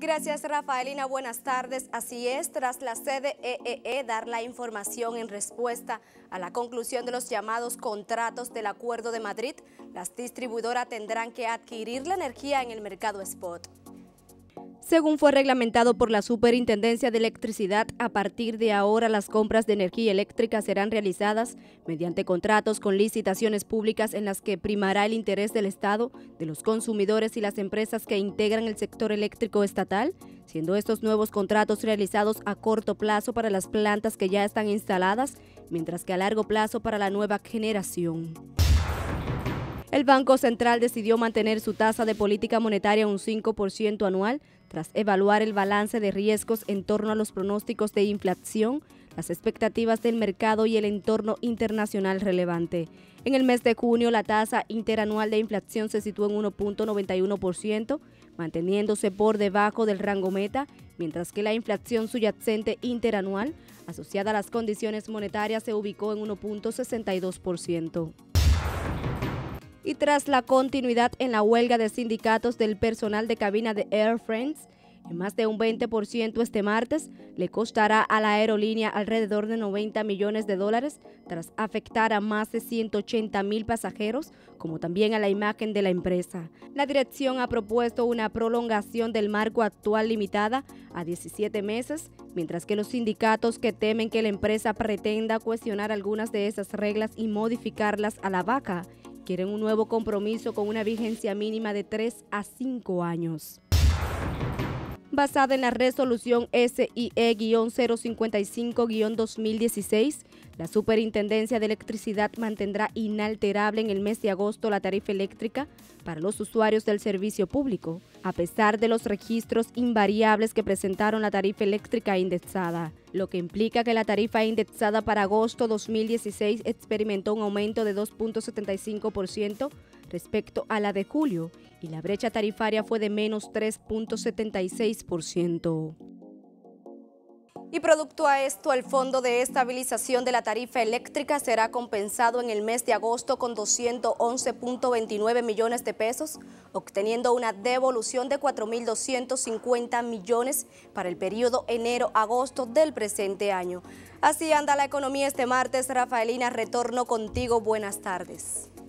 Gracias, Rafaelina. Buenas tardes. Así es, tras la CDEE dar la información en respuesta a la conclusión de los llamados contratos del Acuerdo de Madrid, las distribuidoras tendrán que adquirir la energía en el mercado spot. Según fue reglamentado por la Superintendencia de Electricidad, a partir de ahora las compras de energía eléctrica serán realizadas mediante contratos con licitaciones públicas en las que primará el interés del Estado, de los consumidores y las empresas que integran el sector eléctrico estatal, siendo estos nuevos contratos realizados a corto plazo para las plantas que ya están instaladas, mientras que a largo plazo para la nueva generación. El Banco Central decidió mantener su tasa de política monetaria un 5% anual tras evaluar el balance de riesgos en torno a los pronósticos de inflación, las expectativas del mercado y el entorno internacional relevante. En el mes de junio, la tasa interanual de inflación se situó en 1.91%, manteniéndose por debajo del rango meta, mientras que la inflación subyacente interanual, asociada a las condiciones monetarias, se ubicó en 1.62%. Y tras la continuidad en la huelga de sindicatos del personal de cabina de Air France, en más de un 20% este martes, le costará a la aerolínea alrededor de $90 millones tras afectar a más de 180,000 pasajeros, como también a la imagen de la empresa. La dirección ha propuesto una prolongación del marco actual limitada a 17 meses, mientras que los sindicatos que temen que la empresa pretenda cuestionar algunas de esas reglas y modificarlas a la baja, quieren un nuevo compromiso con una vigencia mínima de 3 a 5 años. Basada en la resolución SIE-055-2016, la Superintendencia de Electricidad mantendrá inalterable en el mes de agosto la tarifa eléctrica para los usuarios del servicio público, a pesar de los registros invariables que presentaron la tarifa eléctrica indexada, lo que implica que la tarifa indexada para agosto 2016 experimentó un aumento de 2.75% respecto a la de julio, y la brecha tarifaria fue de menos 3.76%. Y producto a esto, el Fondo de Estabilización de la Tarifa Eléctrica será compensado en el mes de agosto con 211.29 millones de pesos, obteniendo una devolución de 4.250 millones para el periodo enero-agosto del presente año. Así anda la economía este martes. Rafaelina, retorno contigo. Buenas tardes.